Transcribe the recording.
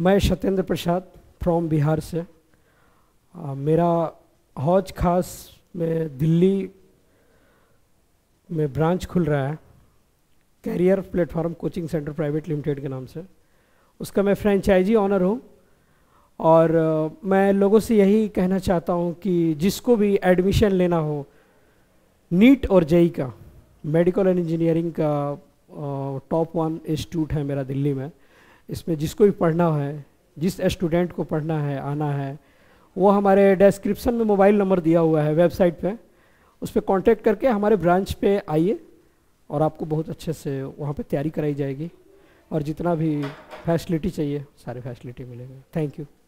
मैं सत्येंद्र प्रसाद फ्रॉम बिहार से। मेरा हौज खास में दिल्ली में ब्रांच खुल रहा है, career platform coaching centre private limited के नाम से। उसका मैं फ्रेंचाइजी ऑनर हूँ और मैं लोगों से यही कहना चाहता हूँ कि जिसको भी एडमिशन लेना हो नीट और जेई का, मेडिकल एंड इंजीनियरिंग का टॉप 1 इंस्टीट्यूट है मेरा दिल्ली में। इसमें जिसको भी पढ़ना है, जिस स्टूडेंट को पढ़ना है, आना है, वो हमारे डिस्क्रिप्शन में मोबाइल नंबर दिया हुआ है वेबसाइट पे, उस पर कॉन्टेक्ट करके हमारे ब्रांच पे आइए और आपको बहुत अच्छे से वहाँ पे तैयारी कराई जाएगी और जितना भी फैसिलिटी चाहिए सारे फैसिलिटी मिलेंगे। Thank you.